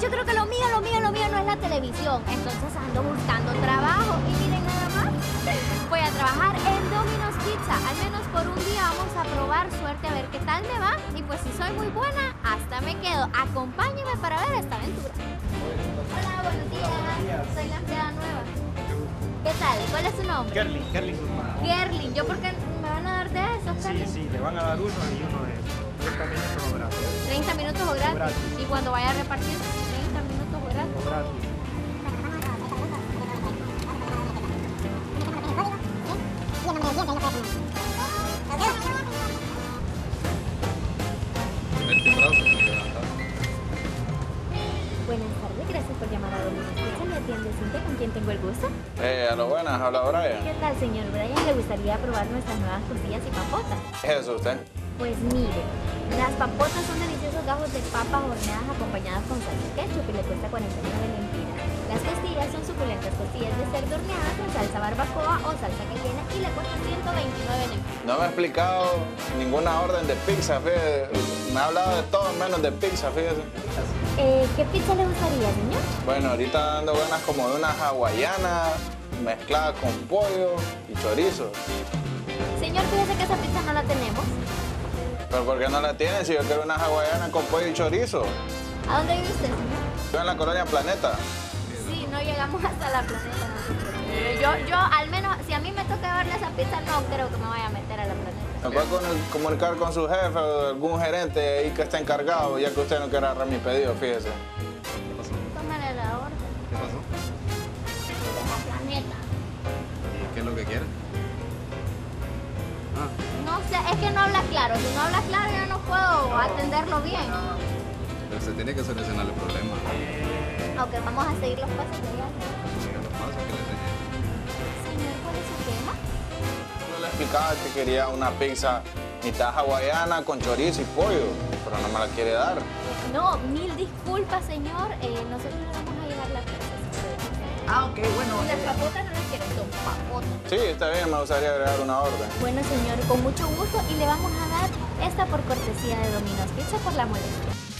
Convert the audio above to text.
yo creo que lo mío no es la televisión. Entonces ando buscando trabajo y miren nada más. Voy a trabajar en Domino's Pizza. Al menos por un día vamos a probar suerte a ver qué tal me va. Y pues si soy muy buena, hasta me quedo. Acompáñeme para ver esta aventura. Hola, buenos días. Soy la empleada nueva. ¿Qué tal? ¿Cuál es su nombre? Gerling Guzmán. Gerling. ¿Yo por qué me van a dar de esos, Gerling? Sí, le van a dar uno y uno de 30 minutos o gratis. 30 minutos o gratis. Gratis. Y cuando vaya a repartir, 30 minutos o gratis. O gratis. Buenas tardes, gracias por llamar a Domino's Pizza. ¿Me atiende Cintia? ¿Con quién tengo el gusto? A lo buenas, habla Brian. ¿Qué tal, señor Brian? ¿Le gustaría probar nuestras nuevas tortillas y papotas? ¿Qué es eso usted? Pues mire, las papotas son deliciosos gajos de papas horneadas acompañadas con salsa ketchup y le cuesta 49 lempiras. Las costillas son suculentas costillas de cerdo horneadas en salsa barbacoa o salsa cayena y le cuesta 129 lempiras. No me ha explicado ninguna orden de pizza, fíjese. Me ha hablado de todo menos de pizza, fíjese. ¿Qué pizza le gustaría, señor? Bueno, ahorita dando ganas como de una hawaiana mezclada con pollo y chorizo. Señor, fíjese que esa pizza no la tenemos. ¿Pero por qué no la tienen si yo quiero una hawaiana con pollo y chorizo? ¿A dónde vive usted, señor? Estoy en la colonia Planeta. Sí, no llegamos hasta la planeta. Yo, al menos, si a mí me toca llevarle esa pizza, no creo que me vaya a meter a la planeta. ¿Me puede comunicar con su jefe o algún gerente ahí que esté encargado, ya que usted no quiere agarrar mi pedido, fíjese? Tómale la orden. ¿Qué pasó? De la planeta. ¿Y qué es lo que quiere? Ah, No sé, es que no habla claro. Si no habla claro, yo no puedo atenderlo bien. pero se tiene que solucionar el problema. Aunque vamos a seguir los pasos de ella. Siga los pasos que le enseñé. Señor, ¿cuál es su queja? Yo le explicaba que quería una pizza mitad hawaiana con chorizo y pollo, pero no me la quiere dar. No, mil disculpas, señor. Nosotros le vamos a llevar la pizza. Ok, bueno. Las papotas no las quiero, son papotas. Sí, está bien, me gustaría agregar una orden. Bueno, señor, con mucho gusto y le vamos a dar esta por cortesía de Domino's Pizza por la molestia.